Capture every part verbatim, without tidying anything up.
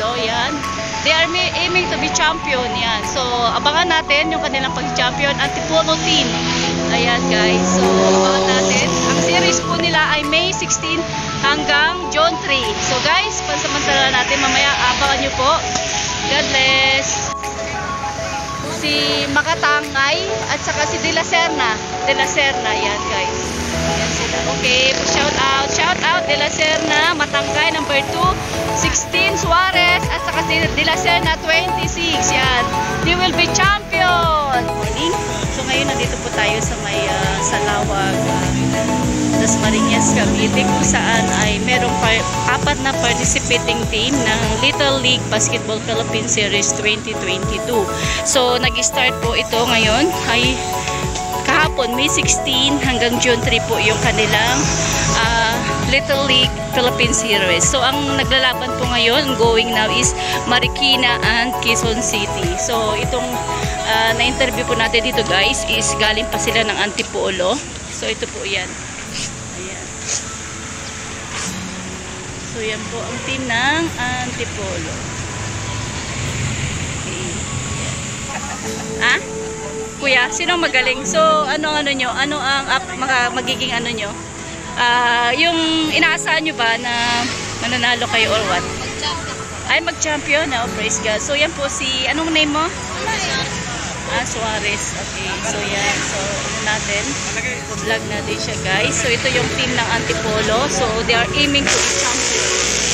Antipolo, yan. They are aiming to be champion, yan. So, abangan natin yung kanilang pag-champion, Antipolo team. Ayan guys, so abangan natin. Ang series po nila ay May sixteen hanggang June three. So guys, pansamantala natin, mamaya abangan nyo po. God bless. Si Makatangay at saka si De La Serna. De La Serna, yan guys. Yan sila. Okay, shout out, shout out De La Serna, Matangkay number two, sixteen Suarez at saka si De La Serna twenty-six. Yan. They will be champion. Morning. So ngayon nandito po tayo sa may uh, Salawag, uh, Das Marinas, Cavite, kung saan ay merong apat na participating team ng Little League Basketball Philippine Series twenty twenty-two. So nag-start po ito ngayon ay kahapon May sixteen hanggang June three po yung kanilang uh, Little League Philippine Series. So ang naglalaban po ngayon, going now, is Marikina and Quezon City. So itong uh, na-interview po natin dito guys is galing pa sila ng Antipolo. So ito po yan. Ayan. So yan po ang team ng Antipolo. Okay. Ah? Kuya, sino magaling? So, ano ano nyo? Ano ang up, maka, magiging ano nyo? Uh, yung inaasahan nyo ba na mananalo kayo or what? Ay, mag-champion. Oh, praise God. So, yan po si, anong name mo? Ah, Suarez. Okay. So, yan. So, ano natin? Vlog natin siya, guys. So, ito yung team ng Antipolo. So, they are aiming to be champion.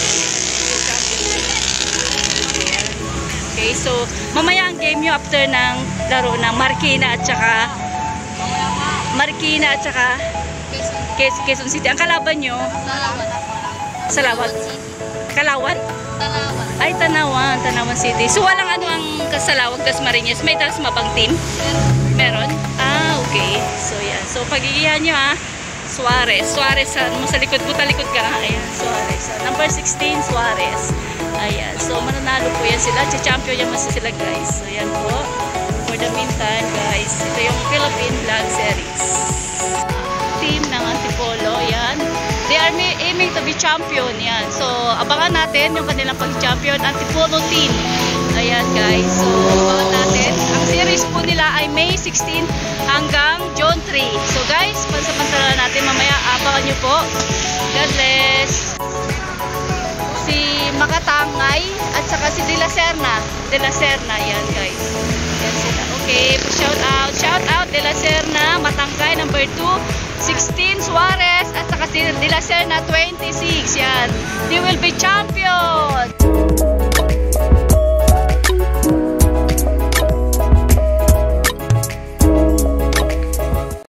Okay, so mamaya ang game nyo after ng laro ng Marikina at saka Marikina at saka Quezon City. Ang kalaban nyo? Salawag. Kalawan? Tanawan. Ay, Tanawan. Tanawan City. So walang ano ang Kasalawag, Das Marinas. May Das Mabang team? Meron? Ah, okay. So yan. So pagigihan nyo ha. Suarez. Suarez. Mo sa likod. Buta likod ka. Ayan. Suarez. Number sixteen, Suarez. Ayan. So, mananalo po yan sila. Champion yan mas sila, guys. So, yan po. For the meantime, guys, ito yung Philippine Vlog Series. Team ng Antipolo, yan. They are aiming to be champion, yan. So, abangan natin yung kanilang pag-champion, Antipolo team. Ayan, guys. So, abangan natin. Ang series po nila ay May sixteen hanggang June three. So, guys, pansamantala natin. Mamaya, abangan nyo po. God bless. Si Makatangay at saka si De La Serna. De La Serna, yan guys. Yan sila. Okay, shout out, shout out De La Serna, Matangkay number two, sixteen Suarez at saka si De La Serna twenty-six. Yan. They will be champion.